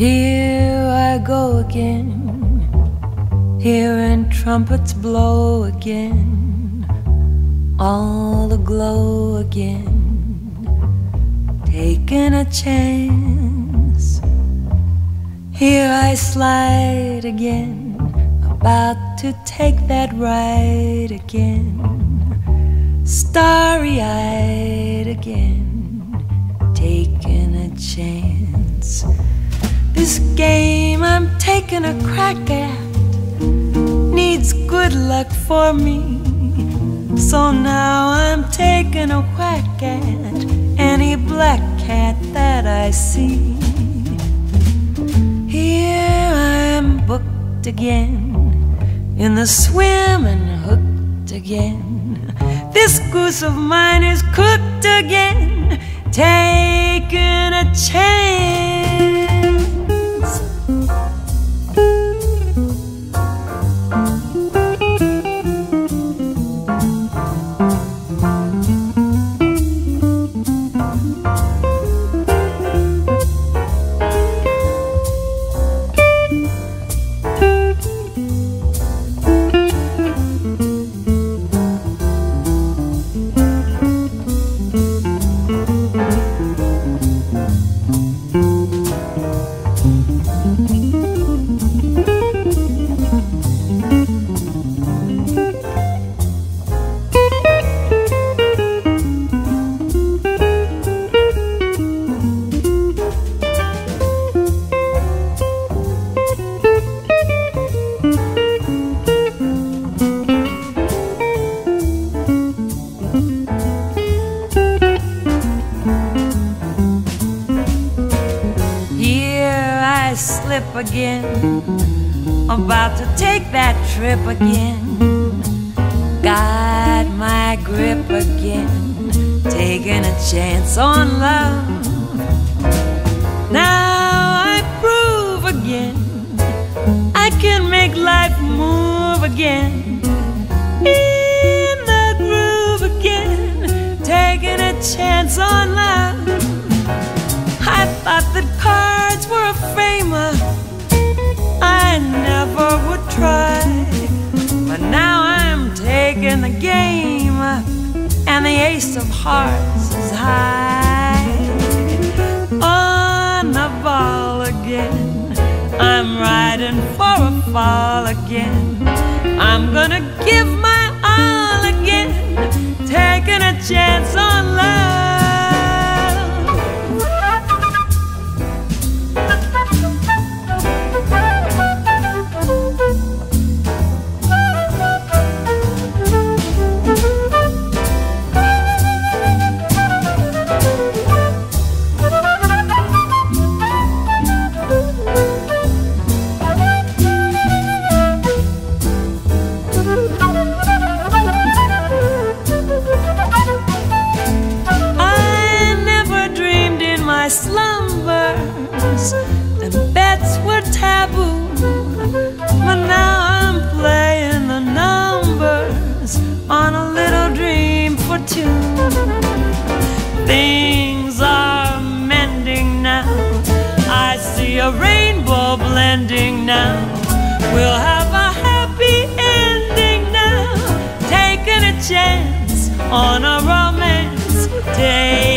Here I go again, hearing trumpets blow again, all aglow again, taking a chance. Here I slide again, about to take that ride again, starry-eyed again, taking a chance. This game I'm taking a crack at needs good luck for me, so now I'm taking a whack at any black cat that I see. Here I'm booked again, in the swim and hooked again. This goose of mine is cooked again, taking a chance. Slip again, about to take that trip again, got my grip again, taking a chance on love. Now I prove again I can make life move again, in the groove again, taking a chance on love. I thought that cards were a framer I never would try, but now I'm taking the game and the ace of hearts is high. On the ball again, I'm riding for a fall again, I'm gonna give my all again, taking a chance on love. Slumbers and bets were taboo, but now I'm playing the numbers on a little dream for two. Things are mending now, I see a rainbow blending now, we'll have a happy ending now, taking a chance on a romance day.